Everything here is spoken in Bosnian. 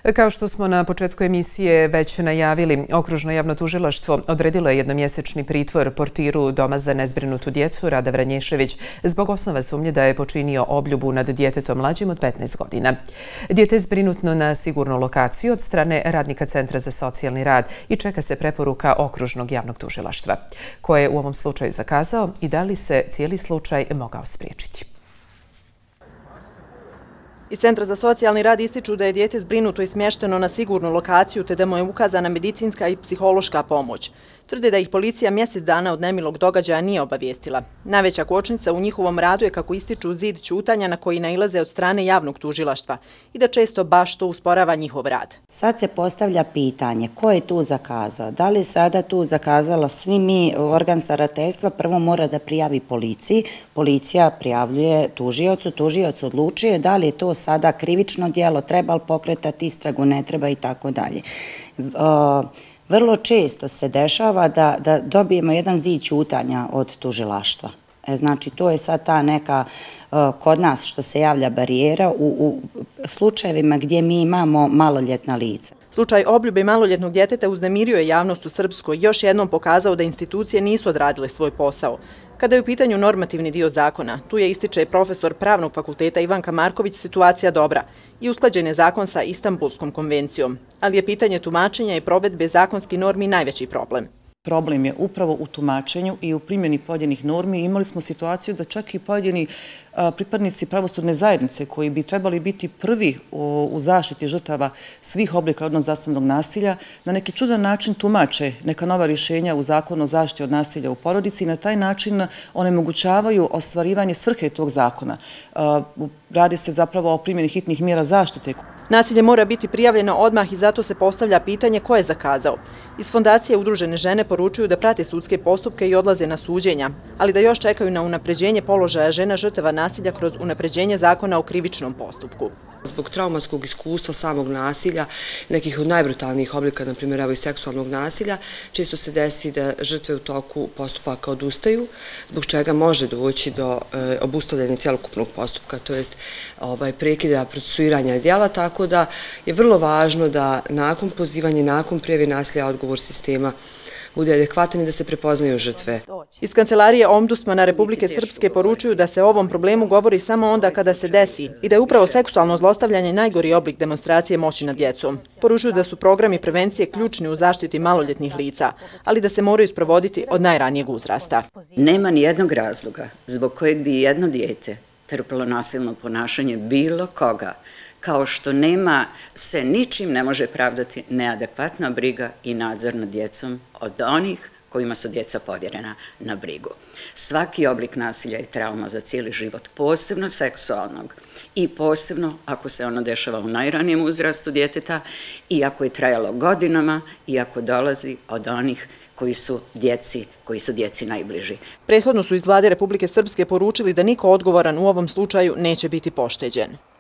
Kao što smo na početku emisije već najavili, Okružno javno tužilaštvo odredilo je jednomjesečni pritvor portiru Doma za nezbrinutu djecu Rada Vranješević zbog osnova sumnje da je počinio obljubu nad djetetom mlađim od 15 godina. Dijete je zbrinutno na sigurnu lokaciju od strane radnika Centra za socijalni rad i čeka se preporuka Okružnog javnog tužilaštva, koje je u ovom slučaju zakazao i da li se cijeli slučaj mogao spriječiti. Iz Centra za socijalni rad ističu da je dijete zbrinuto i smješteno na sigurnu lokaciju te da mu je ukazana medicinska i psihološka pomoć. Tvrde da ih policija mjesec dana od nemilog događaja nije obavijestila. Najveća kočnica u njihovom radu je, kako ističu, zid ćutanja na koji nailaze od strane javnog tužilaštva i da često baš to usporava njihov rad. Sad se postavlja pitanje ko je tu zakazao. Da li sada tu zakazala svi mi, organ starateljstva, prvo mora da prijavi policiji, policija prijavljuje tužiocu, tužioc odlučuje da li je to sada krivično djelo, treba li pokretati istragu, ne treba i tako dalje. Vrlo često se dešava da dobijemo jedan zid ćutanja od tužilaštva. Znači, to je sad ta neka kod nas što se javlja barijera u slučajevima gdje mi imamo maloljetna lica. Slučaj obljube maloljetnog djeteta uznemirio je javnost u Srpskoj i još jednom pokazao da institucije nisu odradile svoj posao. Kada je u pitanju normativni dio zakona, tu je, ističe profesor Pravnog fakulteta Ivanka Marković, situacija dobra i usklađen je zakon sa Istanbulskom konvencijom, ali je pitanje tumačenja i provedbe zakonskih normi najveći problem. Problem je upravo u tumačenju i u primjeni pojedinih normi. Imali smo situaciju da čak i pojedini pripadnici pravosudne zajednice koji bi trebali biti prvi u zaštiti žrtava svih oblika rodno zasnovanog nasilja na neki čudan način tumače neka nova rješenja u Zakonu o zaštiti od nasilja u porodici i na taj način onemogućavaju ostvarivanje svrhe tog zakona. Radi se zapravo o primjeni hitnih mjera zaštite. Nasilje mora biti prijavljeno odmah i zato se postavlja pitanje ko je zakazao. Iz Fondacije Udružene žene poručuju da prate sudske postupke i odlaze na suđenja, ali da još čekaju na unapređenje položaja žena žrtava nasilja kroz unapređenje zakona o krivičnom postupku. Zbog traumatskog iskustva samog nasilja, nekih od najbrutalnijih oblika, na primjer i seksualnog nasilja, često se desi da žrtve u toku postupaka odustaju, zbog čega može doći do obustavljanja cjelokupnog postupka, to jest prekida procesuiranja djela, tako da je vrlo važno da nakon pozivanja, nakon prijave nasilja odgovor sistema bude adekvatan i da se prepoznaju žrtve. Iz Kancelarije Ombudsmana Republike Srpske poručuju da se o ovom problemu govori samo onda kada se desi i da je upravo seksualno zlostavljanje najgori oblik demonstracije moći nad djecom. Poručuju da su programi prevencije ključni u zaštiti maloljetnih lica, ali da se moraju sprovoditi od najranijeg uzrasta. Nema ni jednog razloga zbog kojeg bi jedno dijete trpilo nasilno ponašanje bilo koga, kao što nema se ničim ne može pravdati neadekvatna briga i nadzor nad djecom od onih kojima su djeca povjerena na brigu. Svaki oblik nasilja je trauma za cijeli život, posebno seksualnog i posebno ako se ono dešava u najranijem uzrastu djeteta i ako je trajalo godinama i ako dolazi od onih koji su djeci najbliži. Prethodno su iz Vlade Republike Srpske poručili da niko odgovoran u ovom slučaju neće biti pošteđen.